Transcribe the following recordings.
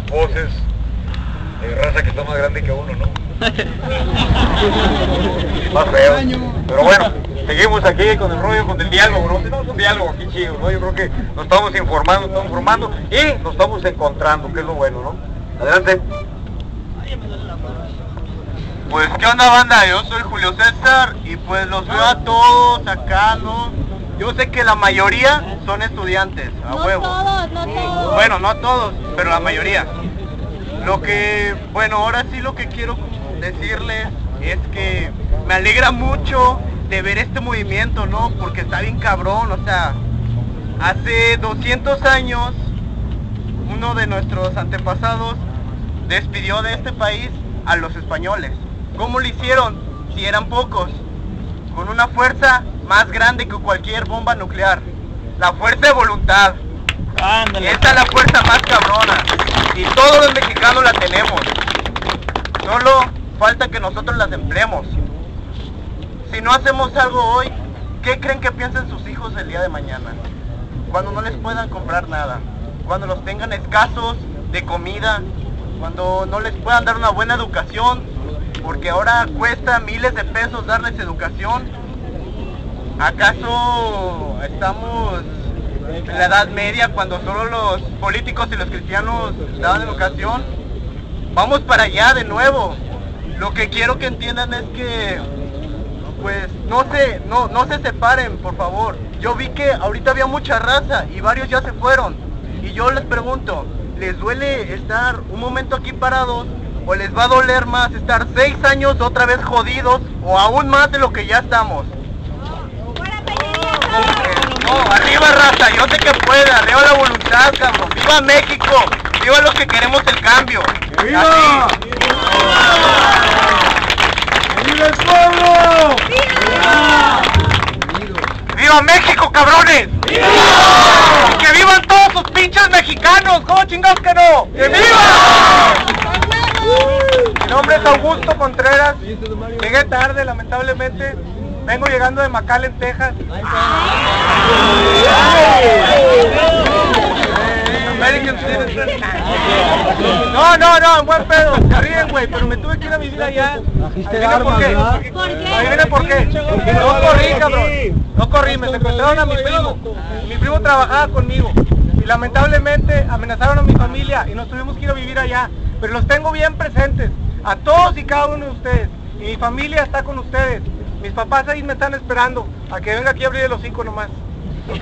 poses, raza que está más grande que uno, ¿no? Más feo. Pero bueno, seguimos aquí con el rollo, con el diálogo, ¿no? Tenemos un diálogo aquí chido, ¿no? Yo creo que nos estamos informando y nos estamos encontrando, que es lo bueno, ¿no? Adelante. Pues qué onda, banda, yo soy Julio César y pues los veo a todos acá, ¿no? Yo sé que la mayoría son estudiantes, a huevo. No todos. Bueno, no todos, pero la mayoría. Lo que, bueno, ahora sí lo que quiero decirles es que me alegra mucho de ver este movimiento, ¿no? Porque está bien cabrón, o sea, hace 200 años uno de nuestros antepasados despidió de este país a los españoles. ¿Cómo lo hicieron? Si eran pocos, con una fuerza más grande que cualquier bomba nuclear, la fuerza de voluntad. Ándale. Esta es la fuerza más cabrona y todos los mexicanos la tenemos, solo falta que nosotros las empleemos. Si no hacemos algo hoy, ¿qué creen que piensen sus hijos el día de mañana? Cuando no les puedan comprar nada, cuando los tengan escasos de comida, cuando no les puedan dar una buena educación, porque ahora cuesta miles de pesos darles educación. ¿Acaso estamos en la Edad Media cuando solo los políticos y los cristianos daban educación? Vamos para allá de nuevo. Lo que quiero que entiendan es que pues no se separen, por favor. Yo vi que ahorita había mucha raza y varios ya se fueron. Y yo les pregunto, ¿les duele estar un momento aquí parados? ¿O les va a doler más estar 6 años otra vez jodidos? ¿O aún más de lo que ya estamos? No, arriba raza, yo sé que puede, arriba la voluntad, cabrón. ¡Viva México! ¡Viva los que queremos el cambio! ¡Viva! ¡Viva el pueblo! ¡Viva! ¡Viva México, cabrones! ¡Viva! ¡Que vivan todos sus pinches mexicanos! ¿Cómo chingados que no? ¡Que viva! Mi nombre es Augusto Contreras. Llegué tarde, lamentablemente. Vengo llegando de McAllen, Texas. American Citizen. No, en buen pedo. Está bien, güey, pero me tuve que ir a vivir allá. Adivina por qué. No corrí, cabrón. No corrí, me secuestraron a mi primo. Mi primo trabajaba conmigo. Y lamentablemente amenazaron a mi familia y nos tuvimos que ir a vivir allá. Pero los tengo bien presentes, a todos y cada uno de ustedes. Y mi familia está con ustedes. Mis papás ahí me están esperando a que venga aquí a abrir el hocico nomás. ¿Ok?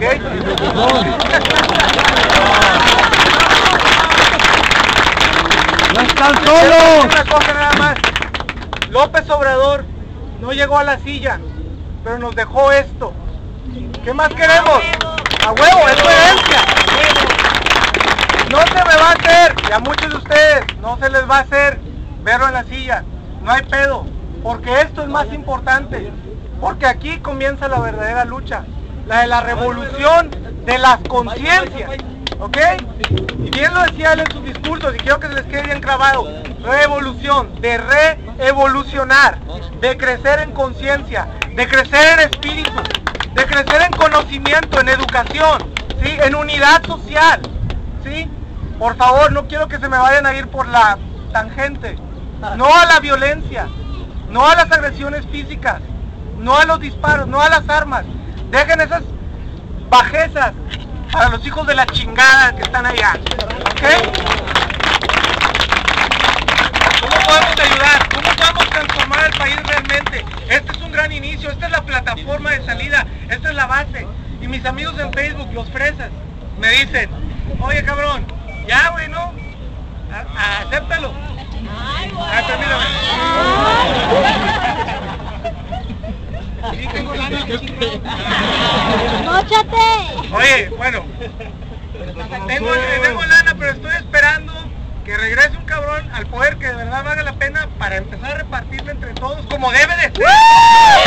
¡No están solos! Una cosa nada más. López Obrador no llegó a la silla, pero nos dejó esto. ¿Qué más queremos? ¡A huevo! ¡Es herencia! No se me va a hacer, y a muchos de ustedes no se les va a hacer verlo en la silla. No hay pedo, porque esto es más importante. Porque aquí comienza la verdadera lucha, la de la revolución de las conciencias. ¿Ok? Y bien lo decía él en sus discursos, y quiero que se les quede bien grabado. Revolución, de reevolucionar, de crecer en conciencia, de crecer en espíritu, de crecer en conocimiento, en educación, ¿sí? En unidad social, ¿sí? Por favor, no quiero que se me vayan a ir por la tangente. No a la violencia, no a las agresiones físicas, no a los disparos, no a las armas. Dejen esas bajezas para los hijos de la chingada que están allá. ¿Ok? ¿Cómo podemos ayudar? ¿Cómo podemos transformar el país realmente? Este es un gran inicio, esta es la plataforma de salida, esta es la base. Y mis amigos en Facebook, los fresas, me dicen, oye cabrón, ya güey, ¿no? Acéptalo. Permítame. Sí, tengo lana. ¡Móchate! Oye, bueno, tengo lana, pero estoy esperando que regrese un cabrón al poder que de verdad valga la pena para empezar a repartirla entre todos como debe de ser.